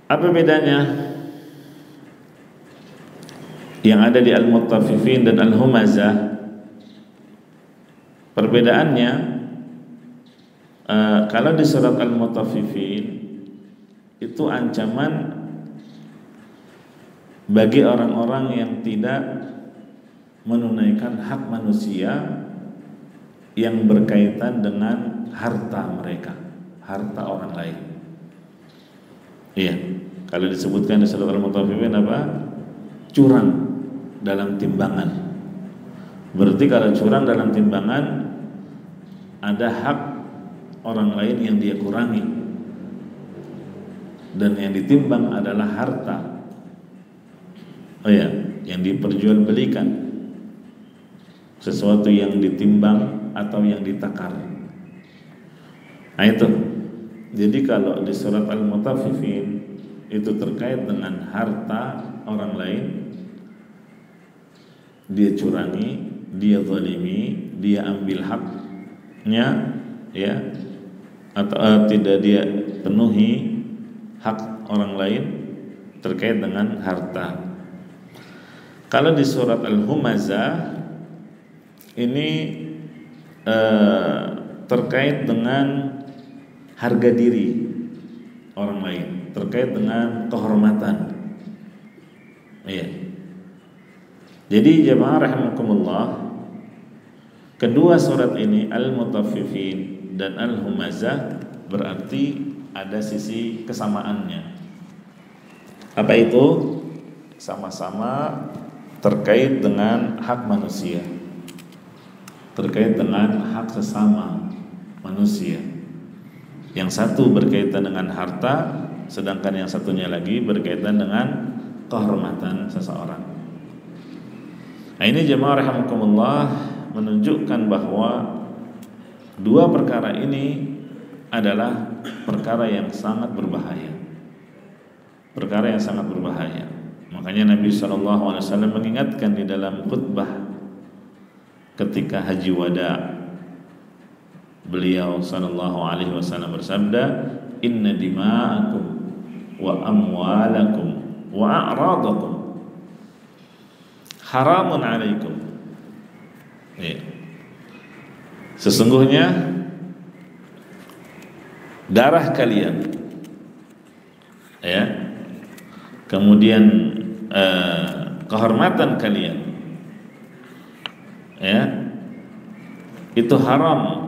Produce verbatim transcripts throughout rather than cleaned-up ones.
Apa bedanya yang ada di Al-Mutaffifin dan Al-Humazah? Perbedaannya, uh, kalau di surat Al-Mutaffifin itu ancaman bagi orang-orang yang tidak menunaikan hak manusia yang berkaitan dengan harta mereka, harta orang lain. Iya, kalau disebutkan di surat Al-Mutaffifin apa? Curang dalam timbangan. Berarti kalau curang dalam timbangan, ada hak orang lain yang dia kurangi, dan yang ditimbang adalah harta. Oh ya, yang diperjualbelikan, sesuatu yang ditimbang atau yang ditakar. Nah itu. Jadi kalau di surat Al-Mutaffifin itu terkait dengan harta orang lain, dia curangi, dia zalimi, dia ambil haknya, ya, atau uh, tidak dia penuhi hak orang lain terkait dengan harta. Kalau di surat Al-Humazah ini uh, terkait dengan harga diri orang lain, terkait dengan kehormatan. Iya. Jadi jemaah rahimakumullah, kedua surat ini Al-Mutaffifin dan Al-Humazah berarti ada sisi kesamaannya. Apa itu? Sama-sama terkait dengan hak manusia, terkait dengan hak sesama manusia. Yang satu berkaitan dengan harta, sedangkan yang satunya lagi berkaitan dengan kehormatan seseorang. Nah ini jemaah rahimakumullah menunjukkan bahwa dua perkara ini adalah perkara yang sangat berbahaya. Perkara yang sangat berbahaya. Makanya Nabi shallallahu alaihi wasallam mengingatkan di dalam khutbah ketika haji wada. Beliau sallallahu alaihi wasallam bersabda, "Inna dima'akum wa amwalakum wa a'radakum haramun 'alaikum." Ya. Sesungguhnya darah kalian, ya, kemudian eh, kehormatan kalian, ya, itu haram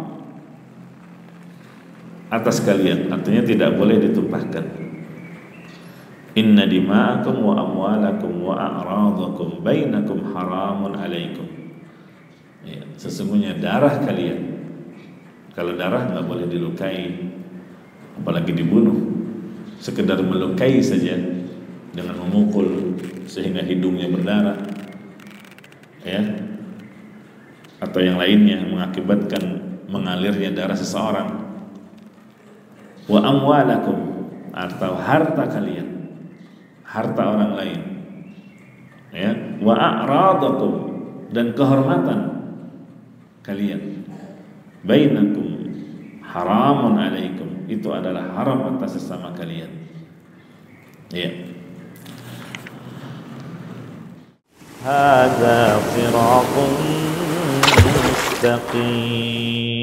atas kalian, artinya tidak boleh ditumpahkan. Inna dima'akum wa amwalakum wa a'radakum bainakum haramun 'alaikum. Ya, sesungguhnya darah kalian, kalau darah nggak boleh dilukai, apalagi dibunuh. Sekedar melukai saja dengan memukul sehingga hidungnya berdarah, ya, atau yang lainnya mengakibatkan mengalirnya darah seseorang. Wa amwalakum, atau harta kalian, harta orang lain, ya, wa a'radakum, dan kehormatan kalian, bainakum haramun 'alaikum, itu adalah haram atas sesama kalian. Ya. Hadza siratun mustaqim.